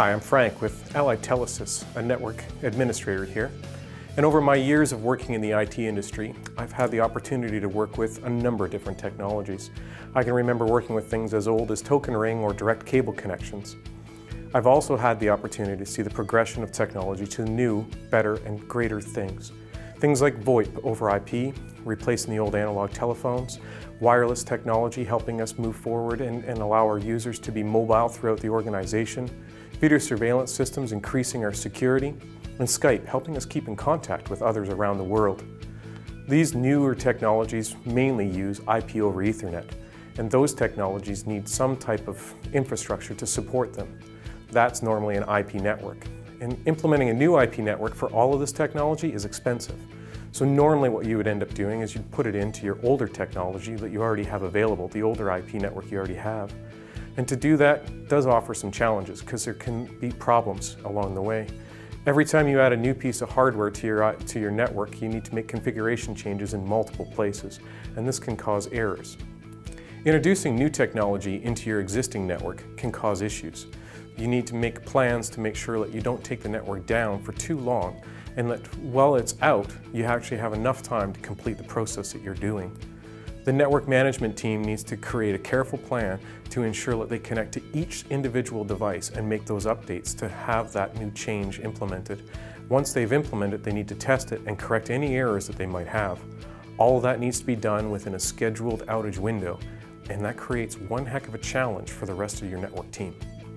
Hi, I'm Frank with Allied Telesis, a network administrator here. And over my years of working in the IT industry, I've had the opportunity to work with a number of different technologies. I can remember working with things as old as token ring or direct cable connections. I've also had the opportunity to see the progression of technology to new, better, and greater things. Things like VoIP over IP, replacing the old analog telephones, wireless technology helping us move forward and allow our users to be mobile throughout the organization, video surveillance systems increasing our security, and Skype helping us keep in contact with others around the world. These newer technologies mainly use IP over Ethernet, and those technologies need some type of infrastructure to support them. That's normally an IP network. And implementing a new IP network for all of this technology is expensive. So normally what you would end up doing is you'd put it into your older technology that you already have available, the older IP network you already have. And to do that does offer some challenges because there can be problems along the way. Every time you add a new piece of hardware to your network, you need to make configuration changes in multiple places, and this can cause errors. Introducing new technology into your existing network can cause issues. You need to make plans to make sure that you don't take the network down for too long, and that while it's out, you actually have enough time to complete the process that you're doing. The network management team needs to create a careful plan to ensure that they connect to each individual device and make those updates to have that new change implemented. Once they've implemented it, they need to test it and correct any errors that they might have. All of that needs to be done within a scheduled outage window, and that creates one heck of a challenge for the rest of your network team.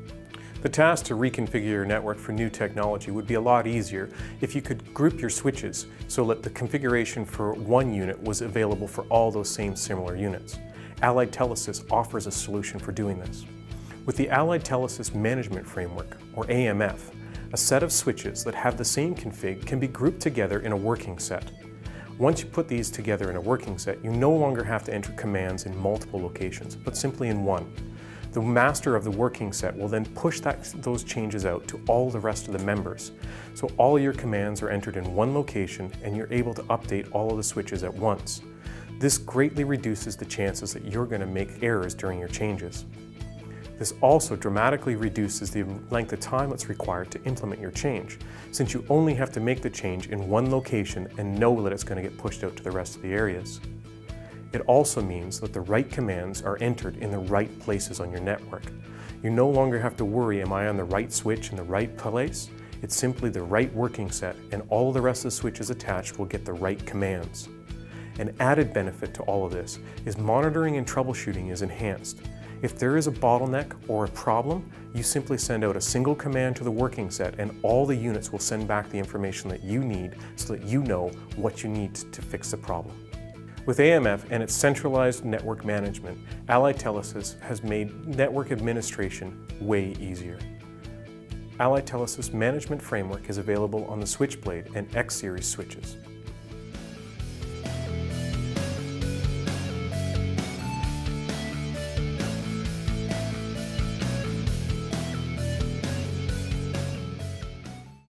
The task to reconfigure your network for new technology would be a lot easier if you could group your switches so that the configuration for one unit was available for all those same similar units. Allied Telesis offers a solution for doing this. With the Allied Telesis Management Framework, or AMF, a set of switches that have the same config can be grouped together in a working set. Once you put these together in a working set, you no longer have to enter commands in multiple locations, but simply in one. The master of the working set will then push those changes out to all the rest of the members. So all your commands are entered in one location and you're able to update all of the switches at once. This greatly reduces the chances that you're going to make errors during your changes. This also dramatically reduces the length of time that's required to implement your change, since you only have to make the change in one location and know that it's going to get pushed out to the rest of the areas. It also means that the right commands are entered in the right places on your network. You no longer have to worry, am I on the right switch in the right place? It's simply the right working set, and all of the rest of the switches attached will get the right commands. An added benefit to all of this is monitoring and troubleshooting is enhanced. If there is a bottleneck or a problem, you simply send out a single command to the working set and all the units will send back the information that you need so that you know what you need to fix the problem. With AMF and its centralized network management, Allied Telesis has made network administration way easier. Allied Telesis Management Framework is available on the Switchblade and X-Series switches.